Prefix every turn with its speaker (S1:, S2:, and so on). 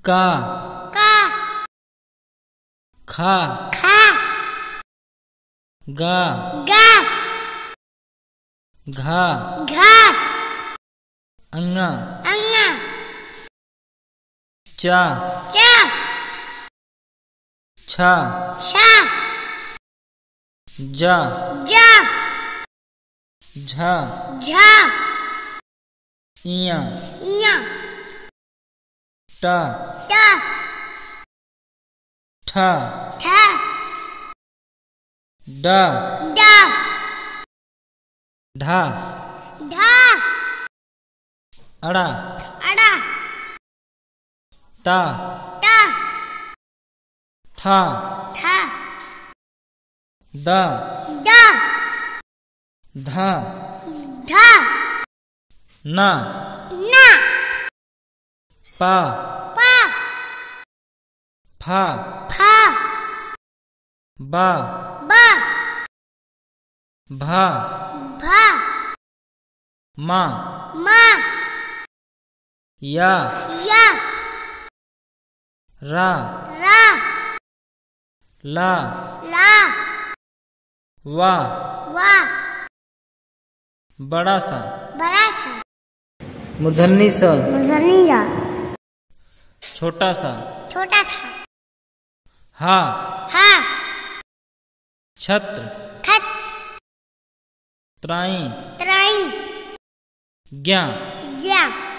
S1: का
S2: का
S1: खा
S2: खा
S1: गा
S2: गा
S1: घा
S2: घा
S1: अंगा
S2: अंगा
S1: चा
S2: चा
S1: छा
S2: छा
S1: जा
S2: जा
S1: झा
S2: झा
S1: इया
S2: इया
S1: टा
S2: टा
S1: ठा
S2: ठा
S1: डा
S2: डा
S1: ढा
S2: ढा
S1: अड़ा
S2: अड़ा
S1: ता
S2: टा
S1: था
S2: था
S1: दा
S2: दा
S1: धा
S2: धा
S1: ना
S2: ना
S1: पा
S2: पा
S1: फा
S2: फा
S1: बा
S2: बा
S1: भा
S2: भा
S1: मा
S2: मा
S1: या
S2: या
S1: रा
S2: रा
S1: ला
S2: ला
S1: वा
S2: वा
S1: बड़ा सा
S2: बड़ा था
S1: मूर्धन्य सा
S2: मुजनिया
S1: छोटा सा
S2: छोटा था
S1: हा
S2: हा
S1: छत्र
S2: खत
S1: त्राई
S2: त्राई
S1: ज्ञा
S2: ज्या